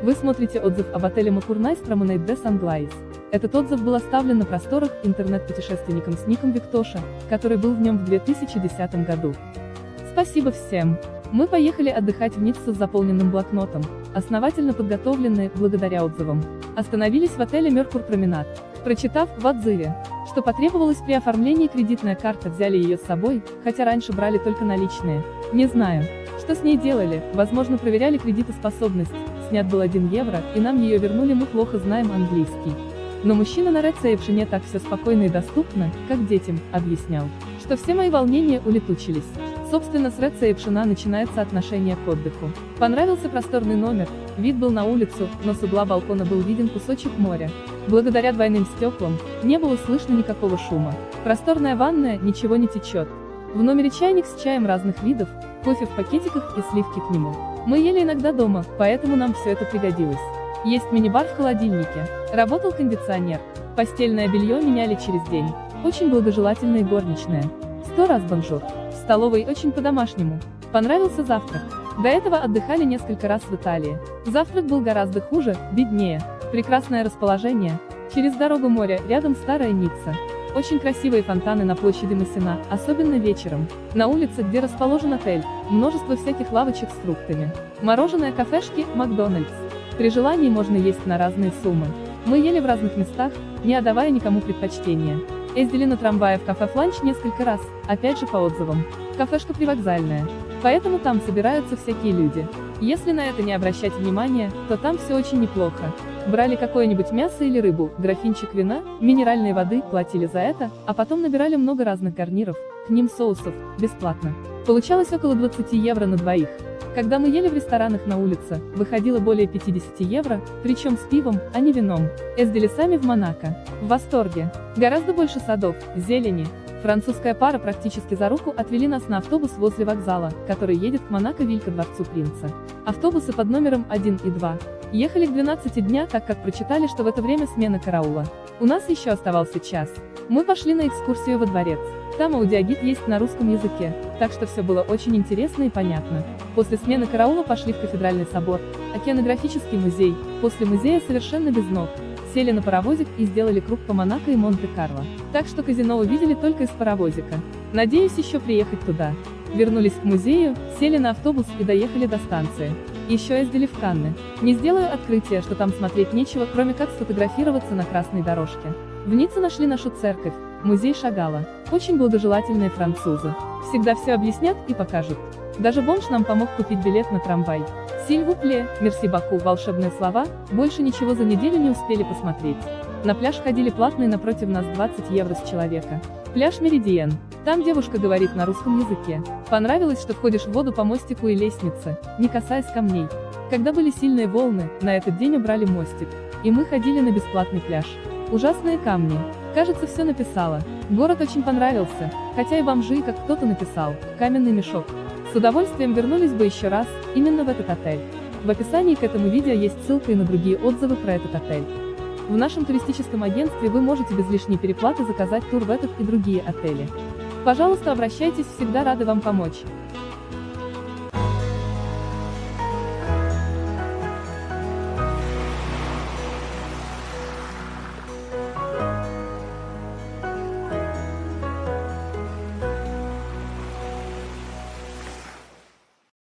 Вы смотрите отзыв об отеле Макурнайс Promenade де Сан-Глайс. Этот отзыв был оставлен на просторах интернет-путешественником с ником Виктоша, который был в нем в 2010 году. Спасибо всем! Мы поехали отдыхать в Ниццу с заполненным блокнотом, основательно подготовленные, благодаря отзывам. Остановились в отеле Меркур Променад. Прочитав в отзыве, что потребовалось при оформлении кредитная карта, взяли ее с собой, хотя раньше брали только наличные. Не знаю, что с ней делали, возможно, проверяли кредитоспособность, снят был 1 евро, и нам ее вернули, мы плохо знаем английский. Но мужчина на ресепшене так все спокойно и доступно, как детям, объяснял, что все мои волнения улетучились. Собственно, с ресепшена начинается отношение к отдыху. Понравился просторный номер, вид был на улицу, но с угла балкона был виден кусочек моря. Благодаря двойным стеклам, не было слышно никакого шума. Просторная ванная, ничего не течет. В номере чайник с чаем разных видов, кофе в пакетиках и сливки к нему. Мы ели иногда дома, поэтому нам все это пригодилось. Есть мини-бар в холодильнике. Работал кондиционер. Постельное белье меняли через день. Очень благожелательные горничные. 100 раз бонжур. В столовой очень по-домашнему. Понравился завтрак. До этого отдыхали несколько раз в Италии. Завтрак был гораздо хуже, беднее. Прекрасное расположение. Через дорогу море, рядом старая Ницца. Очень красивые фонтаны на площади Массена, особенно вечером. На улице, где расположен отель, множество всяких лавочек с фруктами. Мороженое, кафешки, Макдональдс. При желании можно есть на разные суммы. Мы ели в разных местах, не отдавая никому предпочтения. Ездили на трамвае в кафе «Фланч» несколько раз, опять же по отзывам. Кафешка привокзальная. Поэтому там собираются всякие люди. Если на это не обращать внимания, то там все очень неплохо. Брали какое-нибудь мясо или рыбу, графинчик вина, минеральной воды, платили за это, а потом набирали много разных гарниров, к ним соусов, бесплатно. Получалось около 20 евро на двоих. Когда мы ели в ресторанах на улице, выходило более 50 евро, причем с пивом, а не вином. Ездили сами в Монако. В восторге. Гораздо больше садов, зелени. Французская пара практически за руку отвели нас на автобус возле вокзала, который едет к Монако-Виль ко Дворцу Принца. Автобусы под номером 1 и 2. Ехали к 12 дня, так как прочитали, что в это время смена караула. У нас еще оставался час. Мы пошли на экскурсию во дворец. Там аудиогид есть на русском языке, так что все было очень интересно и понятно. После смены караула пошли в Кафедральный собор, океанографический музей, после музея совершенно без ног. Сели на паровозик и сделали круг по Монако и Монте-Карло. Так что казино увидели только из паровозика. Надеюсь еще приехать туда. Вернулись к музею, сели на автобус и доехали до станции. Еще ездили в Канны. Не сделаю открытие, что там смотреть нечего, кроме как сфотографироваться на красной дорожке. В Ницце нашли нашу церковь, музей Шагала. Очень благожелательные французы. Всегда все объяснят и покажут. Даже бомж нам помог купить билет на трамвай. Силь-ву-пле, мерси баку, волшебные слова, больше ничего за неделю не успели посмотреть. На пляж ходили платные, напротив нас 20 евро с человека. Пляж Меридиен. Там девушка говорит на русском языке. Понравилось, что входишь в воду по мостику и лестнице, не касаясь камней. Когда были сильные волны, на этот день убрали мостик. И мы ходили на бесплатный пляж. Ужасные камни. Кажется, все написала. Город очень понравился, хотя и бомжи, как кто-то написал, каменный мешок. С удовольствием вернулись бы еще раз, именно в этот отель. В описании к этому видео есть ссылка и на другие отзывы про этот отель. В нашем туристическом агентстве вы можете без лишней переплаты заказать тур в этот и другие отели. Пожалуйста, обращайтесь, всегда рады вам помочь.